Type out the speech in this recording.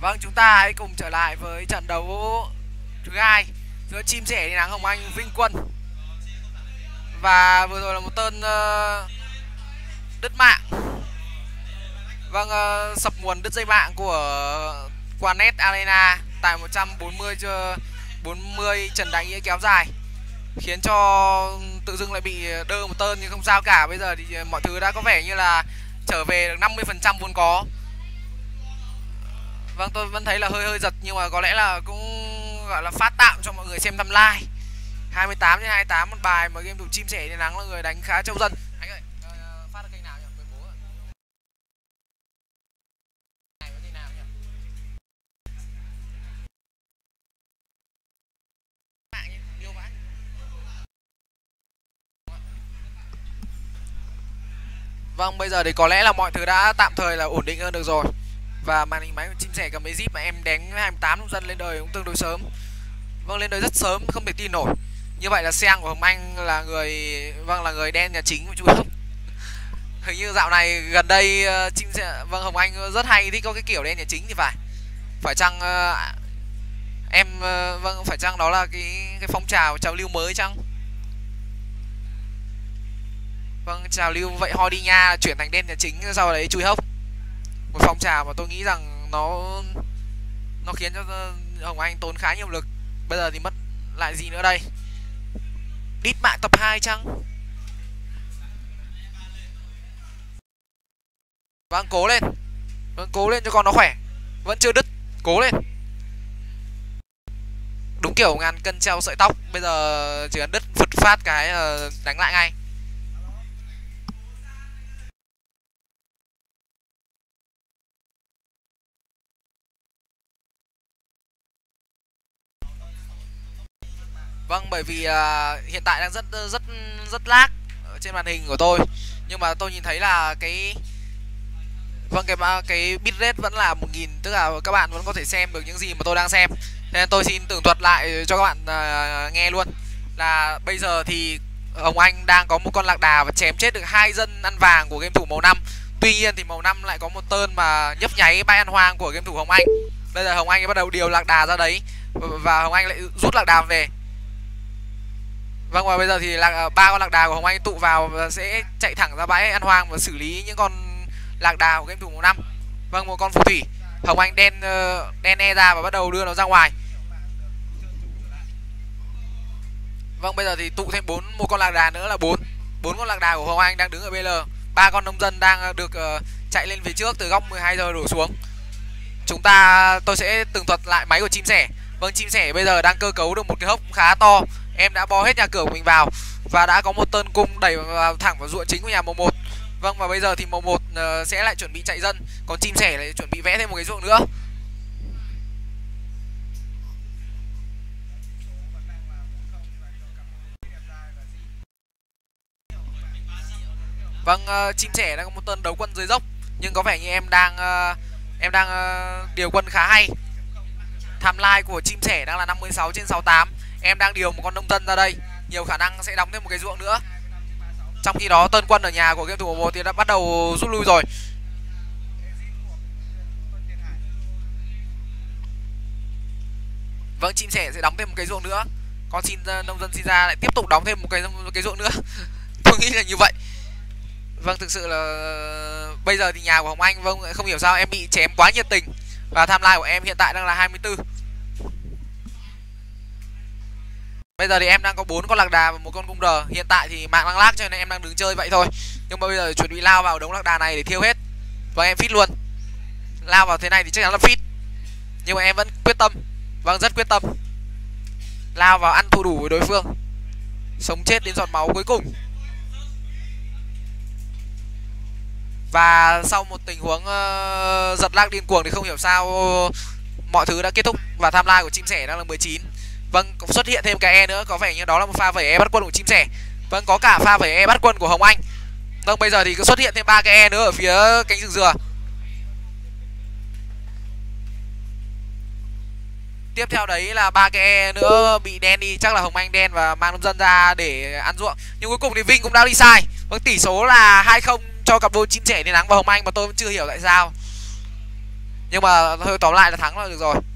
Vâng, chúng ta hãy cùng trở lại với trận đấu thứ hai giữa Chim Sẻ Đi Nắng Hồng Anh Vinh Quân. Và vừa rồi là một tên đứt mạng. Vâng, sập nguồn đứt dây mạng của Quanet Arena tại 140 Trần Đại Nghĩa kéo dài, khiến cho tự dưng lại bị đơ một tên, nhưng không sao cả. Bây giờ thì mọi thứ đã có vẻ như là trở về được 50% vốn có. Vâng, tôi vẫn thấy là hơi giật, nhưng mà có lẽ là cũng gọi là phát tạo cho mọi người xem thăm like. 28/28 một bài mà game thủ Chim Sẻ Đi Nắng là người đánh khá trâu dân. Anh ơi, phát được kênh nào nhỉ? Với bố à? Kênh nào nhỉ? Mạng nhỉ? Yêu vãi. Vâng, bây giờ thì có lẽ là mọi thứ đã tạm thời là ổn định hơn được rồi. Và màn hình máy của Chim Sẻ cầm mấy zip mà em đánh 28 nông dân lên đời cũng tương đối sớm. Vâng, lên đời rất sớm, không thể tin nổi. Như vậy là Seang của Hồng Anh là người đen nhà chính của chú Hồng. Hình như dạo này gần đây Hồng Anh rất hay thích có cái kiểu đen nhà chính thì phải chăng phải chăng đó là cái phong trào lưu mới chăng? Vâng, trào lưu vậy ho đi nha, chuyển thành đen nhà chính sau đấy chui hốc. Một phong trào mà tôi nghĩ rằng nó khiến cho Hồng Anh tốn khá nhiều lực. Bây giờ thì mất lại gì nữa đây? Đít mạng tập 2 chăng? Vâng, cố lên. Vâng, cố lên cho con nó khỏe. Vẫn chưa đứt, cố lên. Đúng kiểu ngàn cân treo sợi tóc. Bây giờ chỉ cần đứt phật phát cái đánh lại ngay. Vâng, bởi vì hiện tại đang rất lag ở trên màn hình của tôi, nhưng mà tôi nhìn thấy là cái bitrate vẫn là 1000, tức là các bạn vẫn có thể xem được những gì mà tôi đang xem. Nên tôi xin tường thuật lại cho các bạn nghe luôn. Là bây giờ thì Hồng Anh đang có một con lạc đà và chém chết được 2 dân ăn vàng của game thủ màu 5. Tuy nhiên thì màu 5 lại có một tên mà nhấp nháy bãi ăn hoang của game thủ Hồng Anh. Bây giờ Hồng Anh bắt đầu điều lạc đà ra đấy và Hồng Anh lại rút lạc đà về. Vâng, và bây giờ thì ba con lạc đà của Hồng Anh tụ vào và sẽ chạy thẳng ra bãi ăn hoang và xử lý những con lạc đà của game thủ màu 5. Vâng, một con phù thủy. Hồng Anh đen e ra và bắt đầu đưa nó ra ngoài. Vâng, bây giờ thì tụ thêm một con lạc đà nữa là 4 con lạc đà của Hồng Anh đang đứng ở BL. 3 con nông dân đang được chạy lên phía trước từ góc 12 giờ đổ xuống. Tôi sẽ tường thuật lại máy của Chim Sẻ. Vâng, Chim Sẻ bây giờ đang cơ cấu được một cái hốc khá to. Em đã bo hết nhà cửa của mình vào và đã có một tên cung đẩy vào thẳng vào ruộng chính của nhà màu 1. Vâng, và bây giờ thì màu 1 sẽ lại chuẩn bị chạy dân, còn Chim Sẻ lại chuẩn bị vẽ thêm một cái ruộng nữa. Vâng, Chim Sẻ đang có một tên đấu quân dưới dốc, nhưng có vẻ như em đang điều quân khá hay. Timeline của Chim Sẻ đang là 56/68. Em đang điều một con nông dân ra đây, nhiều khả năng sẽ đóng thêm một cái ruộng nữa. Trong khi đó tên quân ở nhà của game thủ 1 thì đã bắt đầu rút lui rồi. Vâng, Chim Sẻ sẽ đóng thêm một cái ruộng nữa. Con nông dân xin ra lại tiếp tục đóng thêm một cái ruộng nữa. Tôi nghĩ là như vậy. Vâng, thực sự là bây giờ thì nhà của Hồng Anh không hiểu sao em bị chém quá nhiệt tình. Và timeline của em hiện tại đang là 24. Bây giờ thì em đang có 4 con lạc đà và một con cung R. Hiện tại thì mạng đang lag cho nên em đang đứng chơi vậy thôi. Nhưng mà bây giờ chuẩn bị lao vào đống lạc đà này để thiêu hết. Và em fit luôn. Lao vào thế này thì chắc chắn là fit. Nhưng mà em vẫn quyết tâm. Vâng, rất quyết tâm. Lao vào ăn thù đủ với đối phương. Sống chết đến giọt máu cuối cùng. Và sau một tình huống giật lag điên cuồng thì không hiểu sao mọi thứ đã kết thúc. Và timeline của Chim Sẻ đang là 19. Vâng, cũng xuất hiện thêm cái E nữa. Có vẻ như đó là một pha vẩy E bắt quân của Chim Sẻ. Vâng, có cả pha vẩy E bắt quân của Hồng Anh. Vâng, bây giờ thì cứ xuất hiện thêm 3 cái E nữa ở phía cánh rừng dừa. Tiếp theo đấy là 3 cái E nữa bị đen đi. Chắc là Hồng Anh đen và mang nông dân ra để ăn ruộng. Nhưng cuối cùng thì Vinh cũng đã đi sai. Vâng, tỷ số là 2-0 cho cặp đôi Chim Sẻ Đi Nắng và Hồng Anh mà tôi vẫn chưa hiểu tại sao. Nhưng mà thôi tóm lại là thắng là được rồi.